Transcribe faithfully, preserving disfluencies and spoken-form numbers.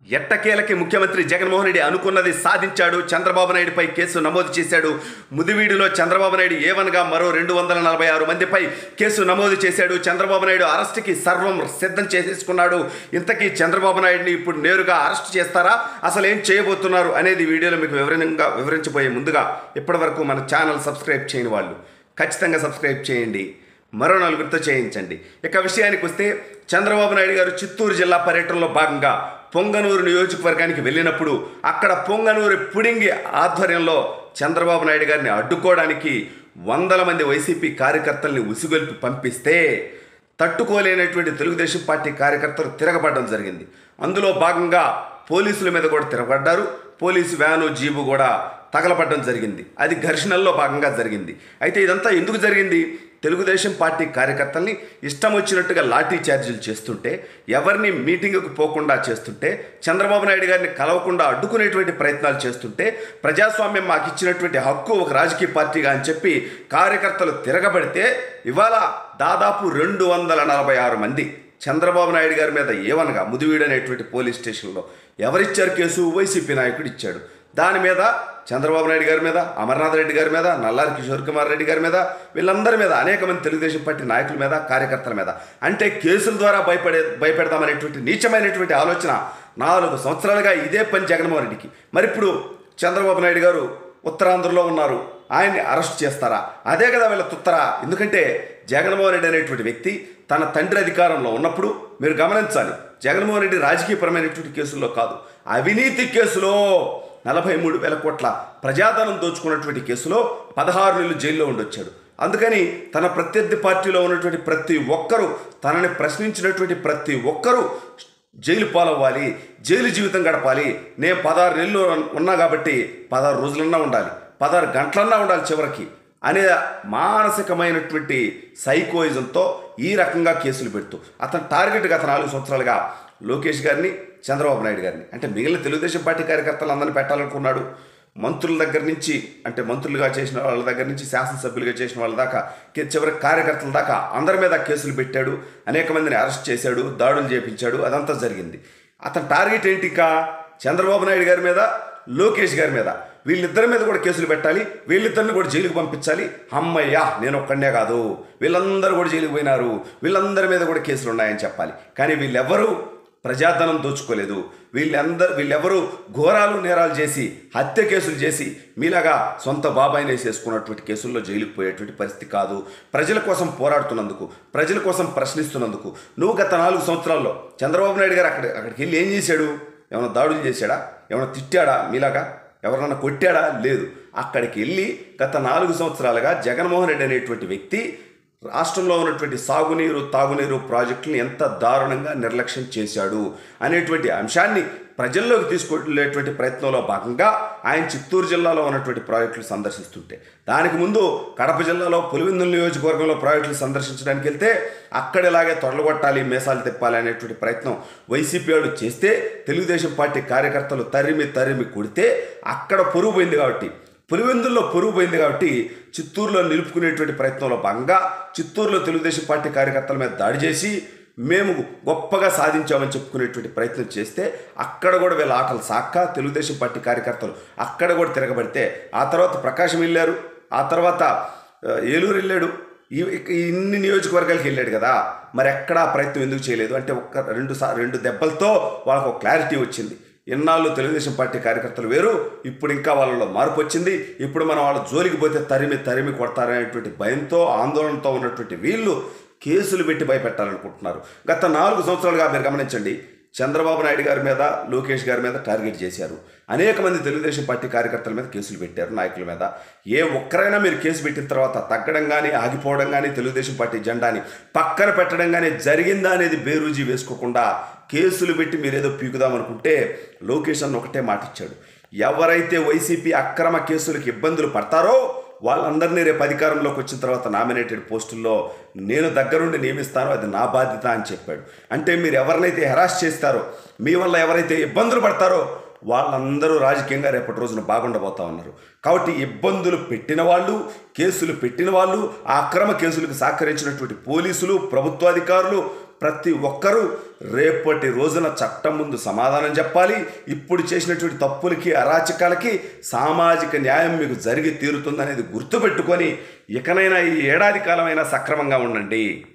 ఎట్టకేలకి ముఖ్యమంత్రి జగన్మోహన్ రెడ్డి అనుకున్నది సాధించాడు. చంద్రబాబు నాయుడుపై కేసు నమోదు చేశాడు. ముదివీడులో చంద్రబాబు నాయుడు ఏవన్గా మరో రెండు వందల నలభై ఆరు మందిపై కేసు నమోదు చేశాడు. చంద్రబాబు నాయుడు అరెస్టుకి సర్వం సిద్ధం చేసేసుకున్నాడు. ఇంతకీ చంద్రబాబు నాయుడిని ఇప్పుడు నేరుగా అరెస్ట్ చేస్తారా, అసలు ఏం చేయబోతున్నారు అనేది వీడియోలో మీకు వివరంగా వివరించబోయే ముందుగా ఇప్పటి వరకు మన ఛానల్ సబ్స్క్రైబ్ చేయని వాళ్ళు ఖచ్చితంగా సబ్స్క్రైబ్ చేయండి, మరో నలుగురితో చేయించండి. ఇక విషయానికి వస్తే, చంద్రబాబు నాయుడు గారు చిత్తూరు జిల్లా పర్యటనలో భాగంగా పొంగనూరు నియోజకవర్గానికి వెళ్ళినప్పుడు అక్కడ పొంగనూరు పుడింగి ఆధ్వర్యంలో చంద్రబాబు నాయుడు గారిని అడ్డుకోవడానికి వందల మంది వైసీపీ కార్యకర్తల్ని ఉసిగొల్పి పంపిస్తే తట్టుకోలేనటువంటి తెలుగుదేశం పార్టీ కార్యకర్తలు తిరగబడడం జరిగింది. అందులో భాగంగా పోలీసుల మీద కూడా తిరగబడ్డారు. పోలీసు వ్యాను జీబు కూడా తగలబడడం జరిగింది. అది ఘర్షణల్లో భాగంగా జరిగింది. అయితే ఇదంతా ఎందుకు జరిగింది? తెలుగుదేశం పార్టీ కార్యకర్తల్ని ఇష్టం వచ్చినట్టుగా లాఠీ చార్జీలు చేస్తుంటే, ఎవరిని మీటింగుకు పోకుండా చేస్తుంటే, చంద్రబాబు నాయుడు గారిని కలవకుండా అడ్డుకునేటువంటి ప్రయత్నాలు చేస్తుంటే, ప్రజాస్వామ్యం మాకు ఇచ్చినటువంటి హక్కు ఒక రాజకీయ పార్టీగా అని చెప్పి కార్యకర్తలు తిరగబడితే ఇవాళ దాదాపు రెండు వందల నలభై ఆరు మంది చంద్రబాబు నాయుడు గారి మీద ఏవనగా ముదివీడు అనేటువంటి పోలీస్ స్టేషన్లో ఎవరిచ్చారు కేసు? వైసీపీ నాయకుడు ఇచ్చాడు. దాని మీద చంద్రబాబు నాయుడు గారి మీద, అమర్నాథ్ రెడ్డి గారి మీద, నల్లారి కిషోర్ కుమార్ రెడ్డి గారి మీద, వీళ్ళందరి మీద, అనేక మంది తెలుగుదేశం పార్టీ నాయకుల మీద, కార్యకర్తల మీద, అంటే కేసుల ద్వారా భయపడే భయపెడదామనేటువంటి నీచమైనటువంటి ఆలోచన నాలుగు సంవత్సరాలుగా ఇదే పని జగన్మోహన్ రెడ్డికి. మరి ఇప్పుడు చంద్రబాబు నాయుడు గారు ఉత్తరాంధ్రలో ఉన్నారు, ఆయన్ని అరెస్ట్ చేస్తారా? అదే కదా వీళ్ళ తుత్తరా. ఎందుకంటే జగన్మోహన్ రెడ్డి అనేటువంటి వ్యక్తి తన తండ్రి అధికారంలో ఉన్నప్పుడు మీరు గమనించాలి, జగన్మోహన్ రెడ్డి రాజకీయపరమైనటువంటి కేసుల్లో కాదు, అవినీతి కేసులో నలభై మూడు వేల కోట్ల ప్రజాధనం దోచుకున్నటువంటి కేసులో పదహారు నెలలు జైల్లో ఉండొచ్చాడు. అందుకని తన ప్రత్యర్థి పార్టీలో ఉన్నటువంటి ప్రతి ఒక్కరూ, తనని ప్రశ్నించినటువంటి ప్రతి ఒక్కరూ జైలు పాలవ్వాలి, జైలు జీవితం గడపాలి. నేను పదహారు నెలలు ఉన్నా కాబట్టి పదహారు రోజులన్నా ఉండాలి, పదహారు గంటలన్నా ఉండాలి చివరికి అనే మానసికమైనటువంటి సైకోయిజంతో ఈ రకంగా కేసులు పెడుతూ అతను టార్గెట్ గత నాలుగు సంవత్సరాలుగా లోకేష్ గారిని, చంద్రబాబు నాయుడు గారిని, అంటే మిగిలిన తెలుగుదేశం పార్టీ కార్యకర్తలు అందరినీ పెట్టాలనుకున్నాడు. మంత్రుల దగ్గర నుంచి, అంటే మంత్రులుగా చేసిన వాళ్ళ దగ్గర నుంచి శాసనసభ్యులుగా చేసిన వాళ్ళ దాకా, చివరి కార్యకర్తల దాకా అందరి మీద కేసులు పెట్టాడు. అనేక మందిని అరెస్ట్ చేశాడు, దాడులు చేపించాడు. అదంతా జరిగింది. అతని టార్గెట్ ఏంటి? ఇంకా చంద్రబాబు నాయుడు గారి మీద, లోకేష్ గారి మీద, వీళ్ళిద్దరి మీద కూడా కేసులు పెట్టాలి, వీళ్ళిద్దరిని కూడా జైలుకు పంపించాలి. అమ్మయ్యా నేను ఒక్కడే కాదు, వీళ్ళందరూ కూడా జైలుకు పోయినారు, వీళ్ళందరి మీద కూడా కేసులు ఉన్నాయని చెప్పాలి. కానీ వీళ్ళెవరూ ప్రజాధనం దోచుకోలేదు. వీళ్ళందరూ వీళ్ళెవరూ ఘోరాలు నేరాలు చేసి, హత్య కేసులు చేసి, మీలాగా సొంత బాబాయిని వేసేసుకున్నటువంటి కేసుల్లో జైలుకు పోయేటువంటి పరిస్థితి కాదు. ప్రజల కోసం పోరాడుతున్నందుకు, ప్రజల కోసం ప్రశ్నిస్తున్నందుకు నువ్వు గత నాలుగు సంవత్సరాల్లో చంద్రబాబు నాయుడు గారు అక్కడ అక్కడికి వెళ్ళి ఏం చేశాడు? ఏమైనా దాడులు చేశాడా? ఏమైనా తిట్టాడా? మీలాగా ఎవరన్నా కొట్టాడా? లేదు. అక్కడికి వెళ్ళి గత నాలుగు సంవత్సరాలుగా జగన్మోహన్ రెడ్డి అనేటువంటి వ్యక్తి రాష్ట్రంలో ఉన్నటువంటి సాగునీరు, తాగునీరు ప్రాజెక్టులను ఎంత దారుణంగా నిర్లక్ష్యం చేశాడు అనేటువంటి అంశాన్ని ప్రజల్లోకి తీసుకెళ్లేటువంటి ప్రయత్నంలో భాగంగా ఆయన చిత్తూరు జిల్లాలో ఉన్నటువంటి ప్రాజెక్టులు సందర్శిస్తుంటే, దానికి ముందు కడప జిల్లాలో పులివెందుల నియోజకవర్గంలో ప్రాజెక్టులు సందర్శించడానికి వెళ్తే అక్కడ ఇలాగే తొడలుగొట్టాలి, మేసాలు తిప్పాలి అనేటువంటి ప్రయత్నం వైసీపీ వాడు చేస్తే, తెలుగుదేశం పార్టీ కార్యకర్తలు తరిమి తరిమి కొడితే అక్కడ పొరుగు పోయింది. కాబట్టి పులివెందుల్లో పొరుగు పోయింది కాబట్టి చిత్తూరులో నిలుపుకునేటువంటి ప్రయత్నంలో భాగంగా చిత్తూరులో తెలుగుదేశం పార్టీ కార్యకర్తల మీద దాడి చేసి మేము గొప్పగా సాధించామని చెప్పుకునేటువంటి ప్రయత్నం చేస్తే అక్కడ కూడా వీళ్ళ ఆటలు సాక్క తెలుగుదేశం పార్టీ కార్యకర్తలు అక్కడ కూడా తిరగబడితే, ఆ తర్వాత ప్రకాశం వెళ్ళారు, ఆ తర్వాత ఏలూరు వెళ్ళాడు, ఇన్ని నియోజకవర్గాలకు వెళ్ళాడు కదా. మరి ఎక్కడ ప్రయత్నం ఎందుకు చేయలేదు అంటే, ఒక్క రెండు సా రెండు దెబ్బలతో వాళ్ళకు ఒక క్లారిటీ వచ్చింది. ఇన్నాళ్ళు తెలుగుదేశం పార్టీ కార్యకర్తలు వేరు, ఇప్పుడు ఇంకా వాళ్ళలో మార్పు వచ్చింది. ఇప్పుడు మనం వాళ్ళ జోలికి పోతే తరిమి తరిమి కొడతారనేటువంటి భయంతో, ఆందోళనతో ఉన్నటువంటి వీళ్ళు కేసులు పెట్టి భయపెట్టాలనుకుంటున్నారు. గత నాలుగు సంవత్సరాలుగా మీరు గమనించండి, చంద్రబాబు నాయుడు గారి మీద, లోకేష్ గారి మీద టార్గెట్ చేశారు. అనేక మంది తెలుగుదేశం పార్టీ కార్యకర్తల మీద కేసులు పెట్టారు, నాయకుల మీద. ఏ ఒక్కరైనా మీరు కేసు పెట్టిన తర్వాత తగ్గడం కానీ, ఆగిపోవడం కానీ, తెలుగుదేశం పార్టీ జెండాని పక్కన పెట్టడం కానీ జరిగిందా అనేది బేరూజీ వేసుకోకుండా కేసులు పెట్టి మీరేదో పీకుదామనుకుంటే, లోకేష్ అన్న ఒకటే మాట ఇచ్చాడు, ఎవరైతే వైసీపీ అక్రమ కేసులకు ఇబ్బందులు పడతారో వాళ్ళందరినీ రేపు అధికారంలోకి వచ్చిన తర్వాత నామినేటెడ్ పోస్టుల్లో నేను దగ్గరుండి నియమిస్తానో అది నా బాధ్యత అని చెప్పాడు. అంటే మీరు ఎవరినైతే హెరాస్ చేస్తారో, మీ వల్ల ఎవరైతే ఇబ్బందులు పడతారో వాళ్ళందరూ రాజకీయంగా రేపటి రోజున బాగుండబోతా ఉన్నారు. కాబట్టి ఇబ్బందులు పెట్టిన వాళ్ళు, కేసులు పెట్టిన వాళ్ళు, ఆ అక్రమ కేసులకు సహకరించినటువంటి పోలీసులు, ప్రభుత్వాధికారులు, ప్రతి ఒక్కరూ రేపటి రోజున చట్టం ముందు సమాధానం చెప్పాలి. ఇప్పుడు చేసినటువంటి తప్పులకి అరాచకాలకి సామాజిక న్యాయం మీకు జరిగి తీరుతుందనేది గుర్తుపెట్టుకొని ఇకనైనా ఈ ఏడాది కాలమైనా సక్రమంగా ఉండండి.